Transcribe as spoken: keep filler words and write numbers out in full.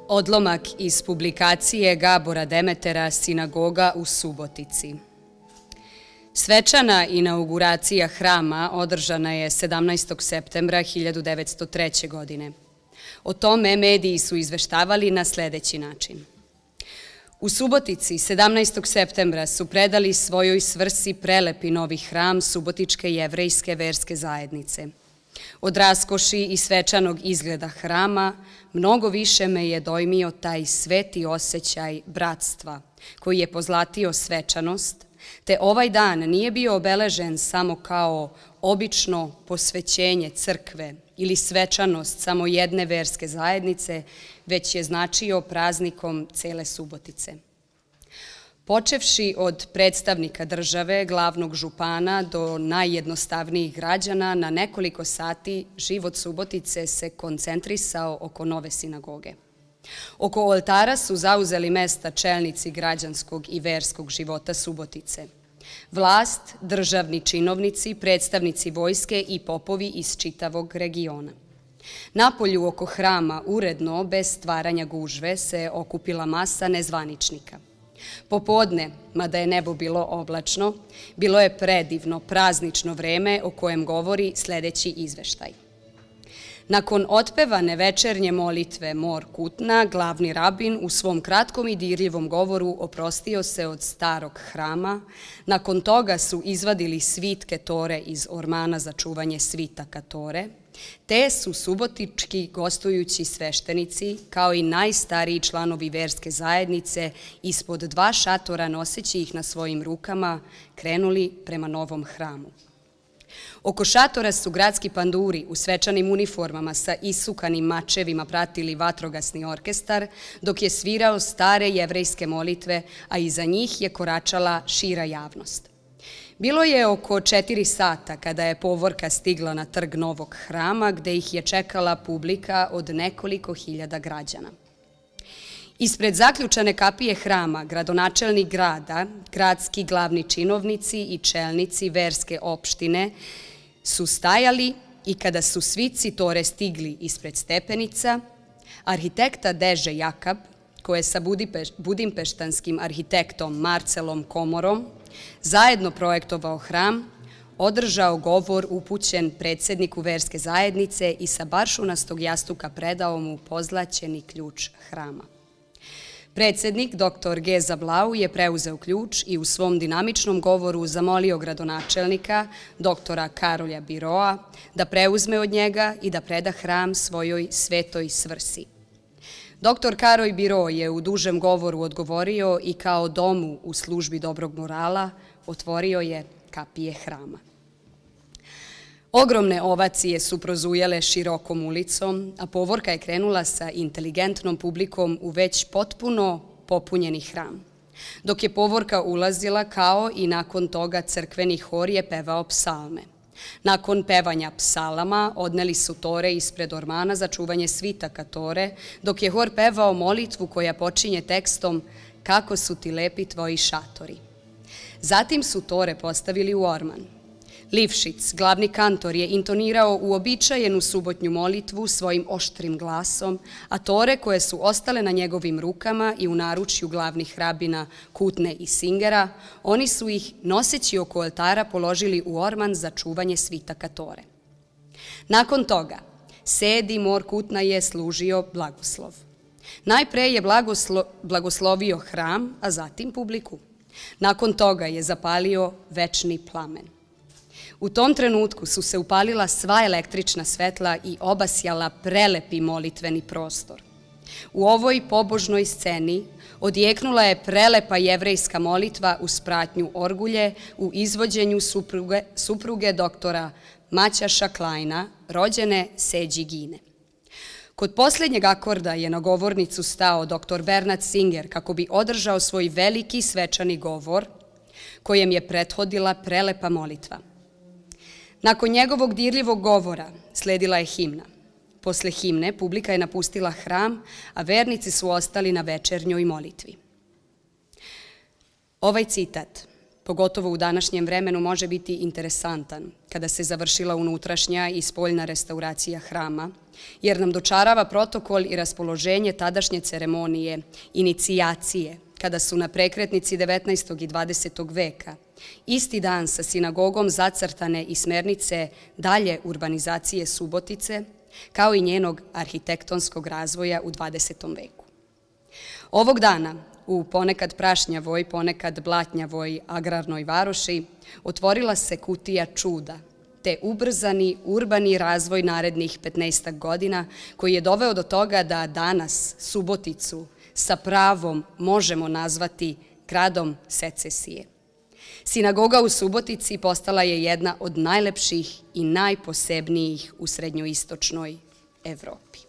Odlomak iz publikacije Gabora Demetera Sinagoga u Subotici. Svečana inauguracija hrama održana je sedamnaestog septembra hiljadu devetsto treće. godine. O tome mediji su izveštavali na sledeći način. U Subotici sedamnaestog septembra su predali svojoj svrsi prelepi novi hram Subotičke jevrejske verske zajednice. Od raskoši i svečanog izgleda hrama mnogo više me je dojmio taj sveti osjećaj bratstva koji je pozlatio svečanost, te ovaj dan nije bio obeležen samo kao obično posvećenje crkve ili svečanost samo jedne verske zajednice, već je značio praznikom cele Subotice. Počevši od predstavnika države, glavnog župana do najjednostavnijih građana, na nekoliko sati život Subotice se koncentrisao oko nove sinagoge. Oko oltara su zauzeli mesta čelnici građanskog i verskog života Subotice. Vlast, državni činovnici, predstavnici vojske i popovi iz čitavog regiona. Napolju oko hrama, uredno, bez stvaranja gužve, se okupila masa nezvaničnika. Popodne, mada je nebo bilo oblačno, bilo je predivno, praznično vreme o kojem govori sledeći izveštaj. Nakon otpevane večernje molitve Mor Kutna, glavni rabin u svom kratkom i dirljivom govoru oprostio se od starog hrama. Nakon toga su izvadili svitke Tore iz ormana za čuvanje svitaka Tore, te su subotički gostujući sveštenici, kao i najstariji članovi verske zajednice, ispod dva šatora noseći ih na svojim rukama, krenuli prema novom hramu. Oko šatora su gradski panduri u svečanim uniformama sa isukanim mačevima pratili vatrogasni orkestar, dok je svirao stare jevrejske molitve, a iza njih je koračala šira javnost. Bilo je oko četiri sata kada je povorka stigla na trg novog hrama, gde ih je čekala publika od nekoliko hiljada građana. Ispred zaključane kapije hrama, gradonačelnik grada, gradski glavni činovnici i čelnici verske opštine su stajali i kada su svici Tore stigli ispred stepenica, arhitekta Deže Jakab, koji je sa budimpeštanskim arhitektom Marcelom Komorom zajedno projektovao hram, održao govor upućen predsedniku verske zajednice i sa baršunastog jastuka predao mu pozlaćeni ključ hrama. Predsednik, doktor Geza Blau, je preuzeo ključ i u svom dinamičnom govoru zamolio gradonačelnika, doktora Karolja Biroa, da preuzme od njega i da preda hram svojoj svetoj svrsi. Doktor Karolj Biro je u dužem govoru odgovorio i kao domu u službi dobrog morala otvorio je kapije hrama. Ogromne ovacije su prozujale širokom ulicom, a povorka je krenula sa inteligentnom publikom u već potpuno popunjeni hram. Dok je povorka ulazila, kao i nakon toga crkveni hor je pevao psalme. Nakon pevanja psalama odneli su Tore ispred ormana za čuvanje svitaka Tore, dok je hor pevao molitvu koja počinje tekstom "Kako su ti lepi tvoji šatori". Zatim su Tore postavili u orman. Livšic, glavni kantor, je intonirao uobičajenu subotnju molitvu svojim oštrim glasom, a Tore koje su ostale na njegovim rukama i u naručju glavnih rabina Kutne i Singera, oni su ih, noseći oko oltara, položili u orman za čuvanje svitaka Tore. Nakon toga, Sedi Mor Kutna je služio blagoslov. Najpre je blagoslo, blagoslovio hram, a zatim publiku. Nakon toga je zapalio večni plamen. U tom trenutku su se upalila sva električna svetla i obasjala prelepi molitveni prostor. U ovoj pobožnoj sceni odjeknula je prelepa jevrejska molitva uz pratnju orgulje u izvođenju supruge, supruge doktora Maćaša Klajna, rođene Seđi Gine. Kod posljednjeg akorda je na govornicu stao doktor Bernard Singer kako bi održao svoj veliki svečani govor kojem je prethodila prelepa molitva. Nakon njegovog dirljivog govora sledila je himna. Posle himne publika je napustila hram, a vernici su ostali na večernjoj molitvi. Ovaj citat pogotovo u današnjem vremenu, može biti interesantan kada se završila unutrašnja i spoljna restauracija hrama, jer nam dočarava protokol i raspoloženje tadašnje ceremonije, inicijacije, kada su na prekretnici devetnaestog i dvadesetog veka isti dan sa sinagogom zacrtane i smernice dalje urbanizacije Subotice, kao i njenog arhitektonskog razvoja u dvadesetom veku. Ovog dana, u ponekad prašnjavoj, ponekad blatnjavoj agrarnoj varoši, otvorila se kutija čuda, te ubrzani urbani razvoj narednih petnaestak godina, koji je doveo do toga da danas Suboticu sa pravom možemo nazvati gradom secesije. Sinagoga u Subotici postala je jedna od najlepših i najposebnijih u srednjoistočnoj Evropi.